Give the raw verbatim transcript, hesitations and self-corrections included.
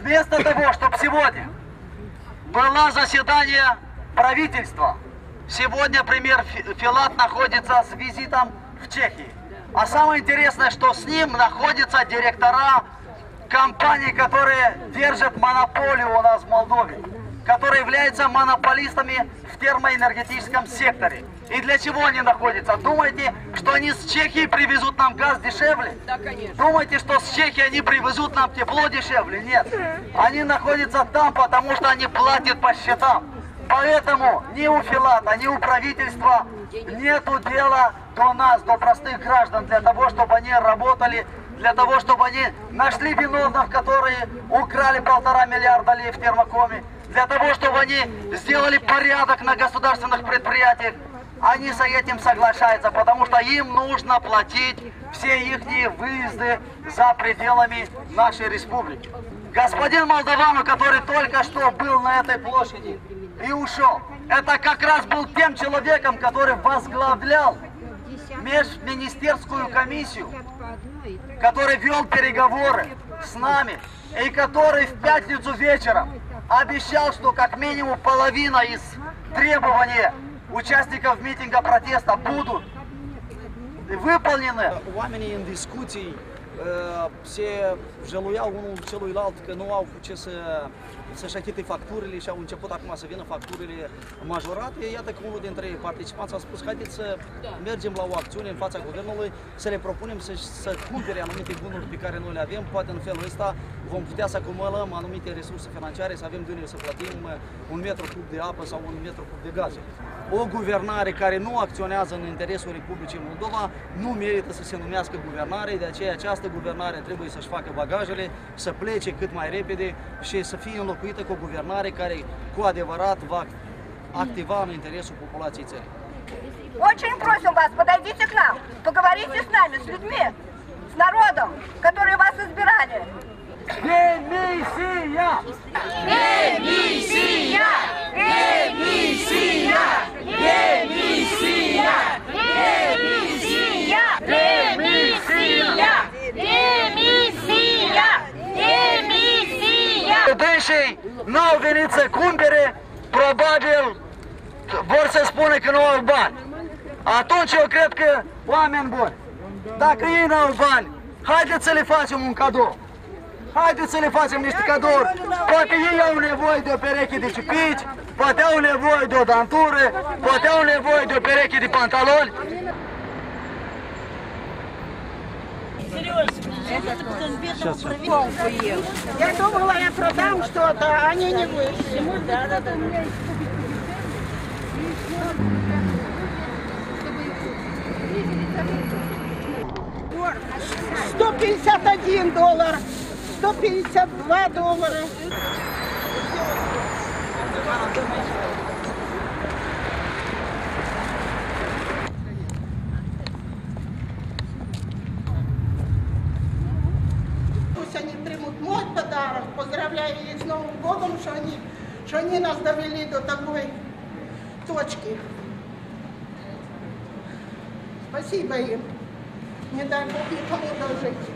вместо того, чтобы сегодня было заседание правительства, сегодня премьер Филат находится с визитом в Чехии. А самое интересное, что с ним находятся директора компаний, которые держат монополию у нас в Молдове, которые являются монополистами в термоэнергетическом секторе. И для чего они находятся? Думаете, что они с Чехии привезут нам газ дешевле? Да, конечно. Думаете, что с Чехии они привезут нам тепло дешевле? Нет. Они находятся там, потому что они платят по счетам. Поэтому ни у Филата, ни у правительства нету дела до нас, до простых граждан, для того, чтобы они работали, для того, чтобы они нашли виновных, которые украли полтора миллиарда лей в термокоме, для того, чтобы они сделали порядок на государственных предприятиях. Они с этим соглашаются, потому что им нужно платить все их выезды за пределами нашей республики. Господин Молдованов, который только что был на этой площади и ушел, это как раз был тем человеком, который возглавлял межминистерскую комиссию, который вел переговоры с нами и который в пятницу вечером обещал, что как минимум половина из требований участников митинга протеста будут выполнены. Oamenii în discuții se jăluiau unul celuilalt că nu au ce să să-și achite facturile și au început acum să vină facturile majorate. Iată că unul dintre participanți a spus: haideți să mergem la o acțiune în fața guvernului, să le propunem să, să cumpere anumite bunuri pe care noi le avem. Poate în felul ăsta vom putea să acumulăm anumite resurse financiare, să avem de unde să plătim un metru cub de apă sau un metru cub de gaze. O guvernare care nu acționează în interesul Republicii Moldova nu merită să se numească guvernare, de aceea această guvernare trebuie să-și facă bagajele, să plece cât mai repede și să fie înlocuită cu o guvernare care cu adevărat va activa în interesul populației țării. Очень просим вас, подойдите к нам, поговорите с нами, с людьми, с народом, которые вас избирали. Демиссия! Демиссия! Демиссия! Демиссия! Демиссия! Демиссия! Demisia! Demisia! Dânsii n-au venit să cumpere, probabil vor să spună că nu au bani. Atunci eu cred că, oameni buni, dacă ei n-au bani, haideți să le facem un cadou. Haideți să le facem niște cadouri. Poate ei au nevoie de o pereche de cipici, poate au nevoie de o dantură, poate au nevoie de o pereche de pantaloni. Сейчас, сейчас. Я думала, я продам что-то, а они не вышли. Да, да, да. сто пятьдесят один доллар, сто пятьдесят два доллара. Они примут мой подарок, поздравляю их с Новым годом, что они, что они нас довели до такой точки. Спасибо им. Не дай Бог никому дожить.